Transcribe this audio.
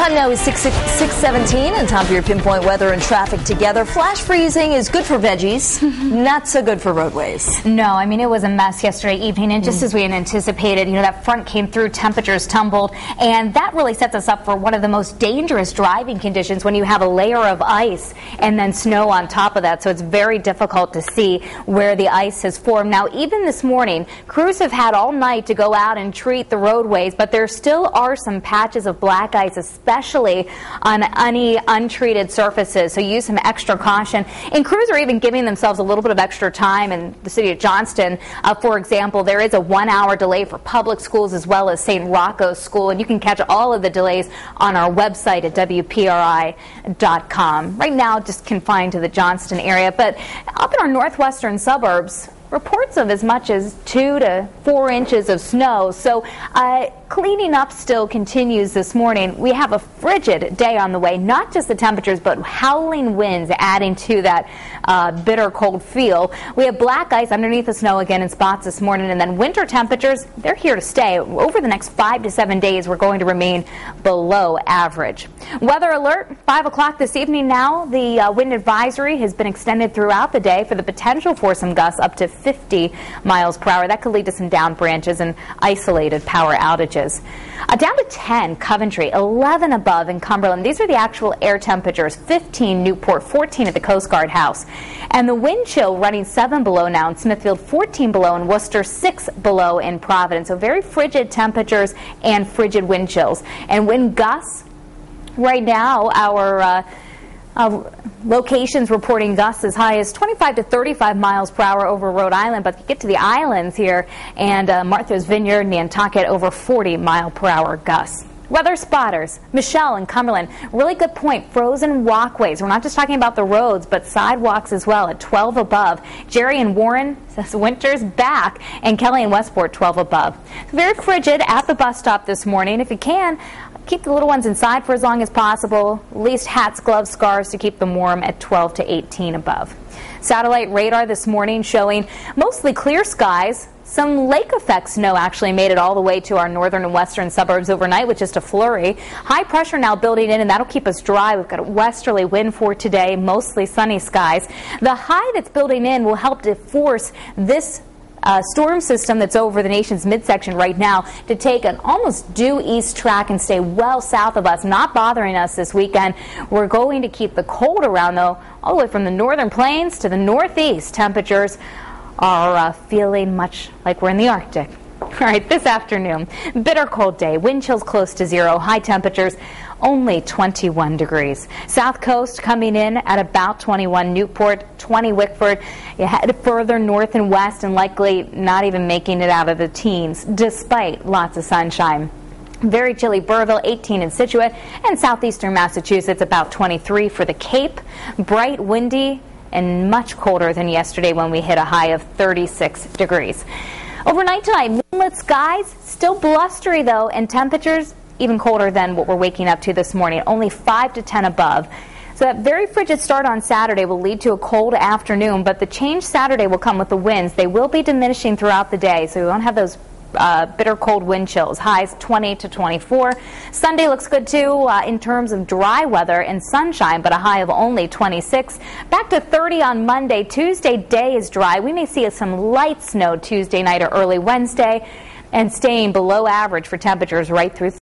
Time now is 6:17, and time for your pinpoint weather and traffic together. Flash freezing is good for veggies, not so good for roadways. No, I mean, it was a mess yesterday evening, and just as we had anticipated, that front came through, temperatures tumbled, and that really sets us up for one of the most dangerous driving conditions when you have a layer of ice and then snow on top of that, so it's very difficult to see where the ice has formed. Now, even this morning, crews have had all night to go out and treat the roadways, but there still are some patches of black ice, especially on any untreated surfaces, so use some extra caution. And crews are even giving themselves a little bit of extra time. In the city of Johnston, for example, there is a 1-hour delay for public schools as well as St. Rocco's School, and you can catch all of the delays on our website at WPRI.com. Right now, just confined to the Johnston area, but up in our northwestern suburbs, reports of as much as 2 to 4 inches of snow. So cleaning up still continues this morning. We have a frigid day on the way, not just the temperatures, but howling winds adding to that bitter cold feel. We have black ice underneath the snow again in spots this morning, and then winter temperatures, they're here to stay. Over the next 5 to 7 days, we're going to remain below average. Weather alert, 5 o'clock this evening now. The wind advisory has been extended throughout the day for the potential for some gusts up to 50 miles per hour. That could lead to some down branches and isolated power outages. Down to 10, Coventry, 11 above in Cumberland. These are the actual air temperatures, 15 Newport, 14 at the Coast Guard House. And the wind chill running 7 below now in Smithfield, 14 below in Worcester, 6 below in Providence. So very frigid temperatures and frigid wind chills. And wind gusts, right now our locations reporting gusts as high as 25 to 35 miles per hour over Rhode Island, but you get to the islands here and Martha's Vineyard, Nantucket, over 40 mile per hour gusts. Weather spotters, Michelle in Cumberland, really good point. Frozen walkways. We're not just talking about the roads, but sidewalks as well at 12 above. Jerry and Warren says winter's back, and Kelly and Westport 12 above. Very frigid at the bus stop this morning. If you can, keep the little ones inside for as long as possible. At least hats, gloves, scarves to keep them warm at 12 to 18 above. Satellite radar this morning showing mostly clear skies. Some lake effect snow actually made it all the way to our northern and western suburbs overnight with just a flurry. High pressure now building in, and that'll keep us dry. We've got a westerly wind for today, mostly sunny skies. The high that's building in will help to force this storm system that's over the nation's midsection right now to take an almost due east track and stay well south of us, not bothering us this weekend. We're going to keep the cold around, though, all the way from the northern plains to the northeast. Temperatures are feeling much like we're in the Arctic. All right, this afternoon, bitter cold day, wind chills close to 0, high temperatures only 21 degrees. South coast coming in at about 21, Newport, 20 Wickford. You head further north and west and likely not even making it out of the teens, despite lots of sunshine. Very chilly Burrillville, 18 in Scituate, and southeastern Massachusetts about 23 for the Cape. Bright, windy, and much colder than yesterday when we hit a high of 36 degrees. Overnight tonight, moonlit skies, still blustery though, and temperatures even colder than what we're waking up to this morning, only 5 to 10 above. So that very frigid start on Saturday will lead to a cold afternoon, but the change Saturday will come with the winds. They will be diminishing throughout the day, so we won't have those bitter cold wind chills. Highs 20 to 24. Sunday looks good too in terms of dry weather and sunshine, but a high of only 26. Back to 30 on Monday. Tuesday day is dry. We may see some light snow Tuesday night or early Wednesday, and staying below average for temperatures right through